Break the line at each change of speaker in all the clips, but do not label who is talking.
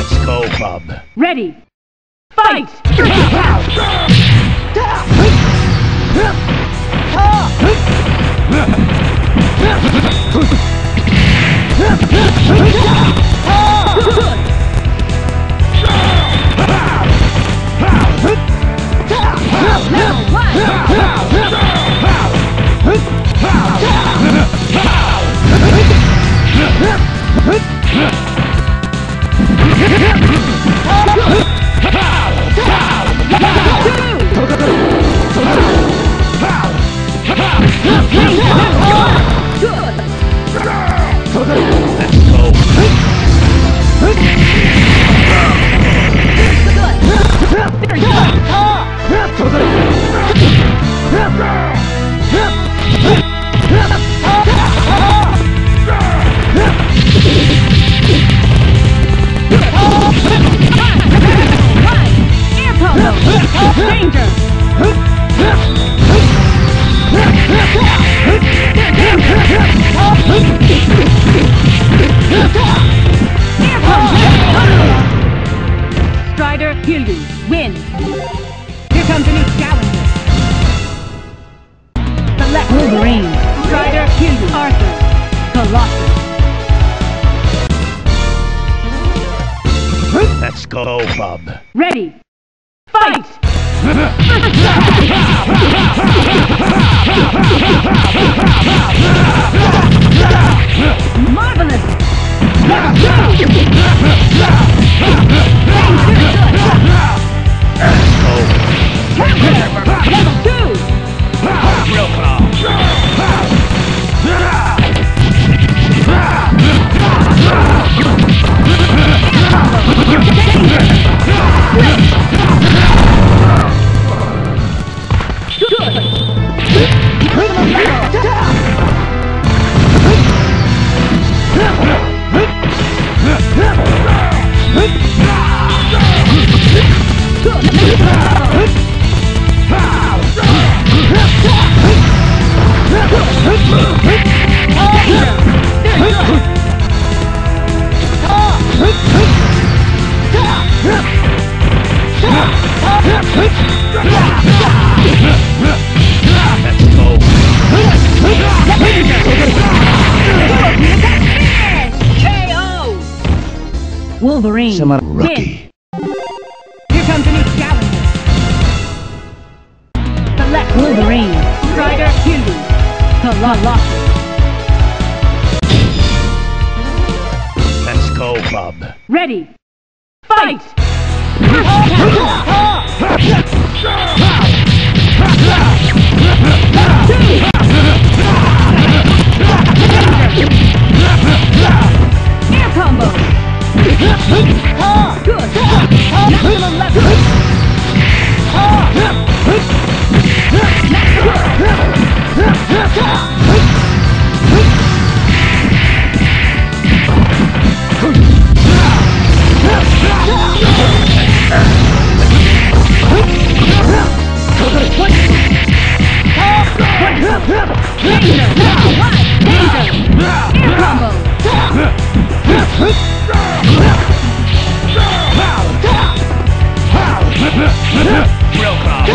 Let's go, bub.
Ready. Fight! Strider Hildu wins. Here comes a new challenger. Select Wolverine. Strider Hildu. Arthur. Colossus.
Let's go, bub.
Ready. Fight! Marvelous! Let's go! Level 2!
Real call.
Wolverine.
Rookie.
Here comes a new challenger. Select Wolverine. Strider Hildu. Colossus.
Let's go, bub.
Ready. Fight! Air combo! Good! Maximum level!
Real call.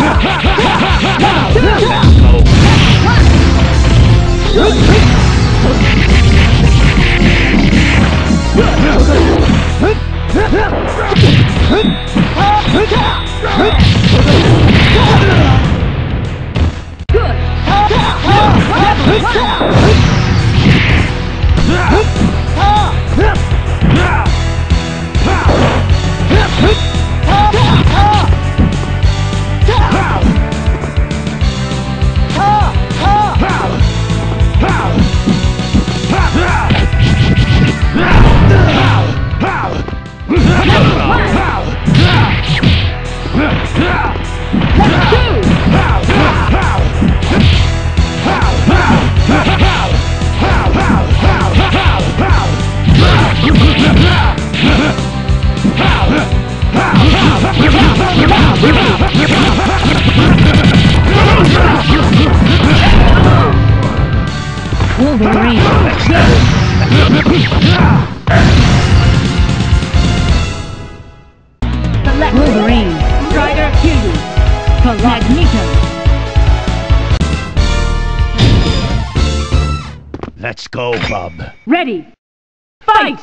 go, bub.
Ready. Fight!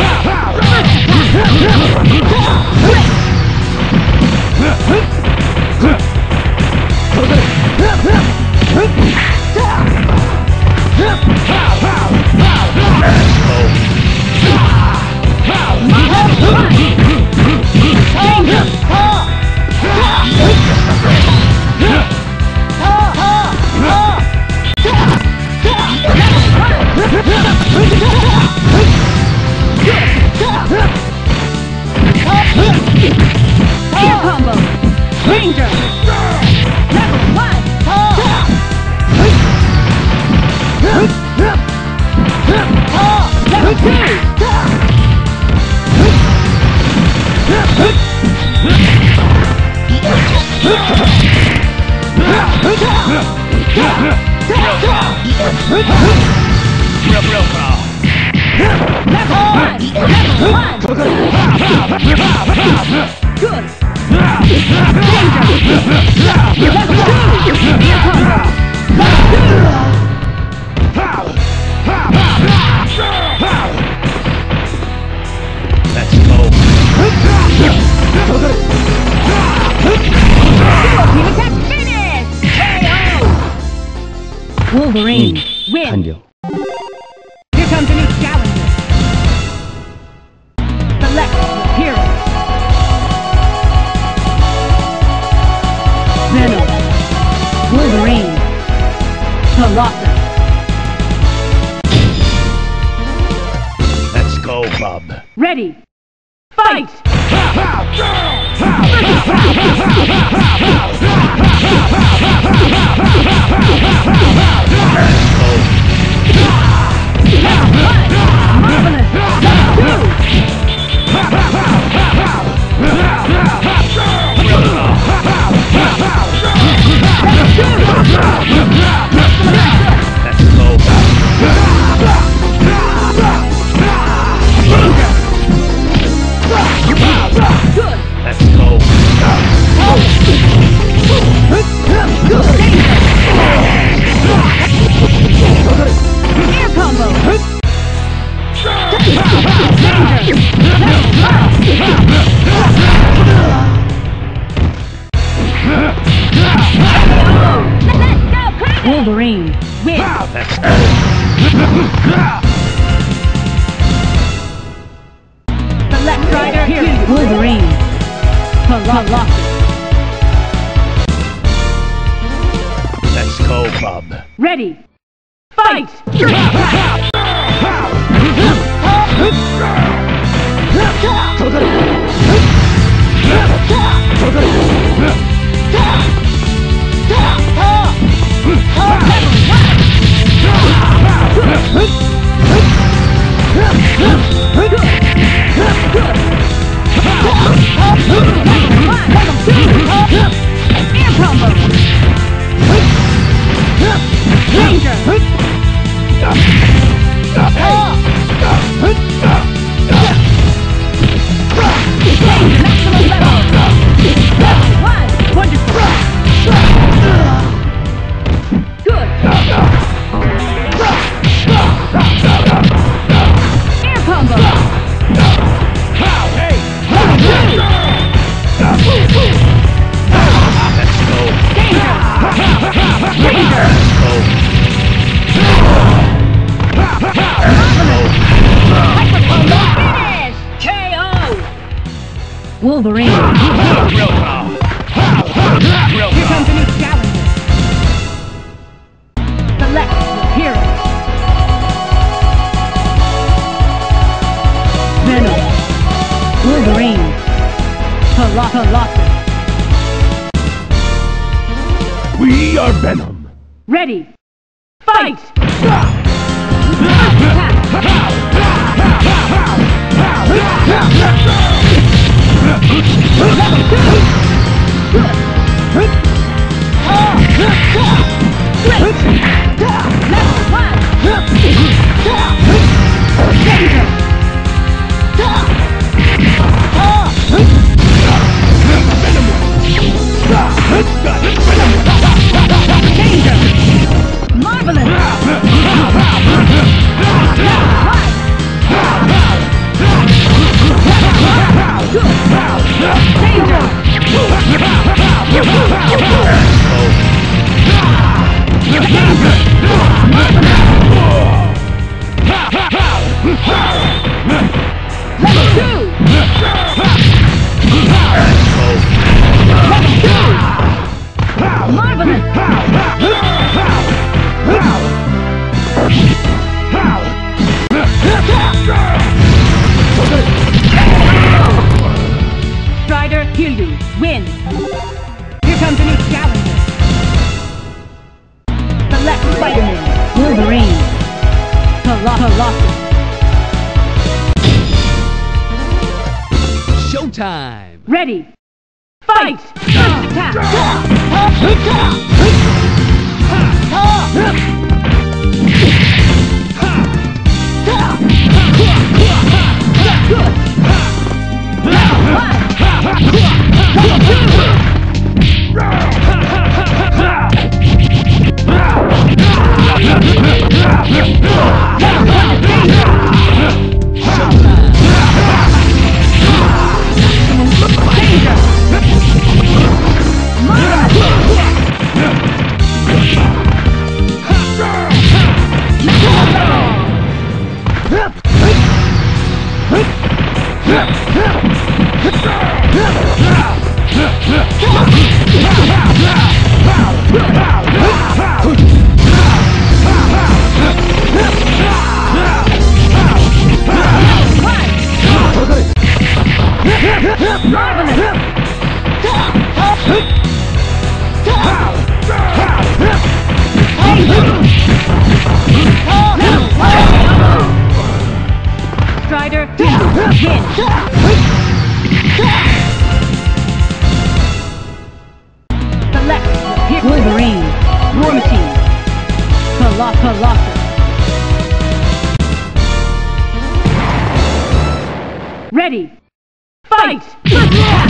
Air combo! Ranger! Level 1! Level 2!
Real crawl.
Level 1! Level 1! Good! Danger! Level 2! Air combo!
Let's go.
Team attack finish! KO! Wolverine win!
완료.
Here comes a new challenger. Select your hero. Venom. Wolverine. Colossus.
Let's go, bub.
Ready. Fight! Marvelous! Level 2! Wolverine win!
Let's go.
Select Rider Hero. Wolverine. Colossus.
Let's go, bub.
Ready. Fight! Air combo! Ranger! Maximum level! Level 1! Wonderful! Good! Air combo!
Let's go.
Danger! Danger! Finish! KO! Wolverine.
Real crawl. Real
Here
crawl.
comes a new challenger. Select your hero. Venom. Wolverine. Colossus.
We are Venom.
Ready. Fight! Marvelous! win. Here comes a new challenger. Select Spider-Man, Wolverine, Colossus.
Showtime!
Ready, fight! First attack! Strider, win! Select Wolverine, War Machine, Colossus. Ready, fight! First attack!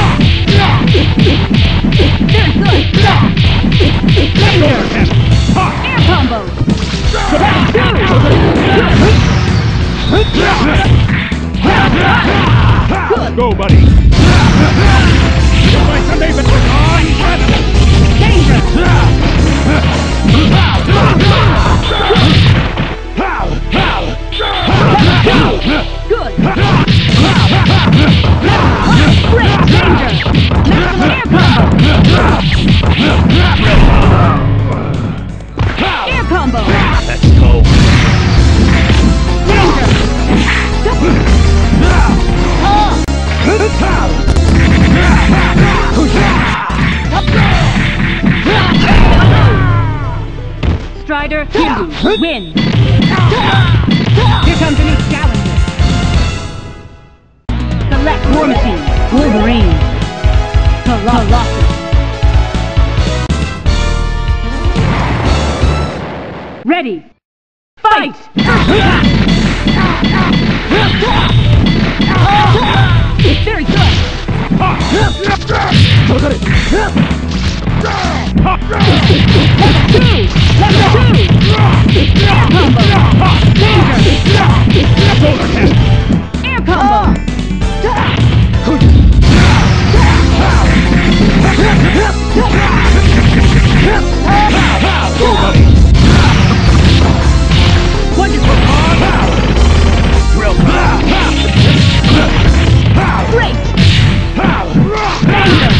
Very good! Laser! Air combo!
Go, buddy! Find some David!
Danger! Good! Great danger! Maximum air combo! Air combo!
Let's go!
Danger! Strider, win! Here comes a new challenger. Select War Machine, Wolverine, Colossus. Ready, fight! Very good! Level 2! Air combo! Danger! Air combo! Wonderful! Great! Danger!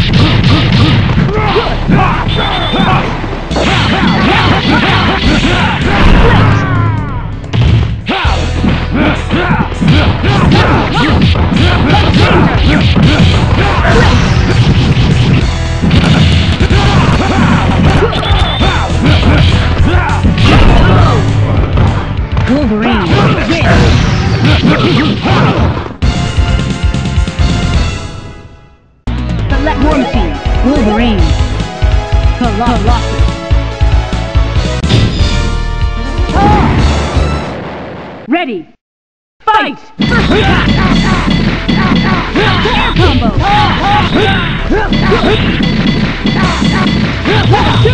Wolverine, win! Select War Machine, Wolverine, Colossus. Ready, fight! First attack! Air combo! Level 2!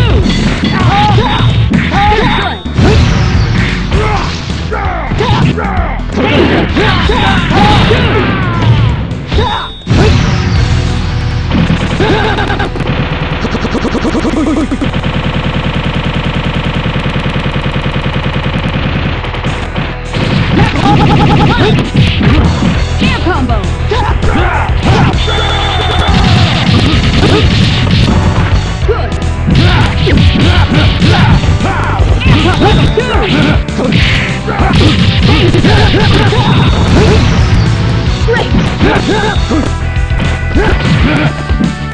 Air combo! Good! Great!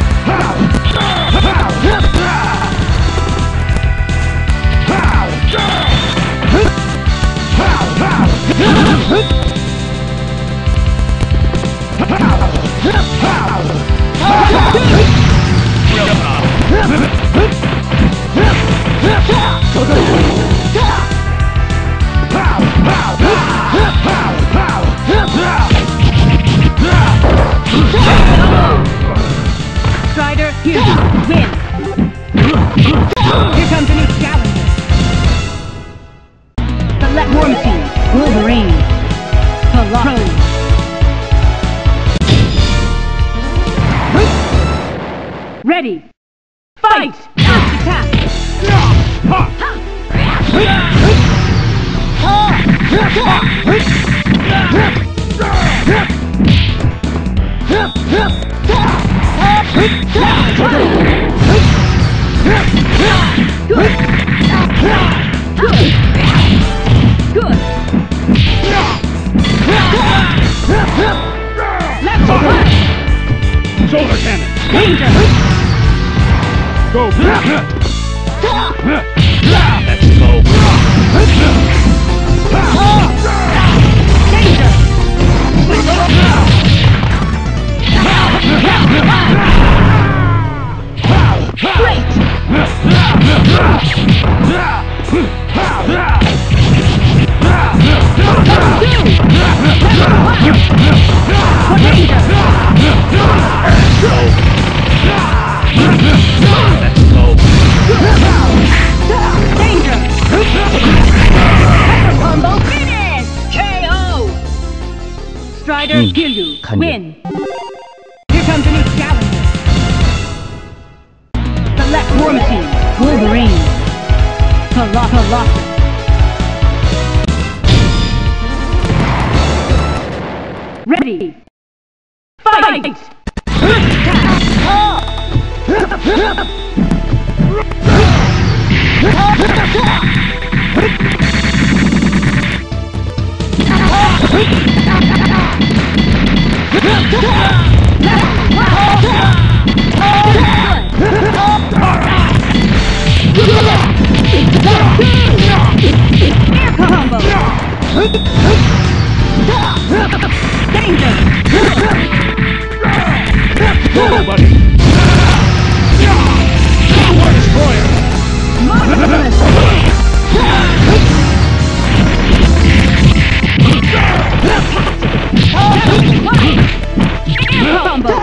Ready. Fight! First attack! Good. Left or right.
Shoulder cannon.
Danger.
Go. Let's go.
Danger. Great. Combo finish! KO! Strider Gildu win! Here comes a new challenger. Select War Machine, Wolverine, Colossus. Ready! Fight! First attack! Air combo! Danger!
Go, buddy. War Destroyer.
Marvelous! Air combo!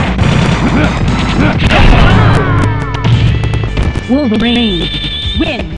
Wolverine win!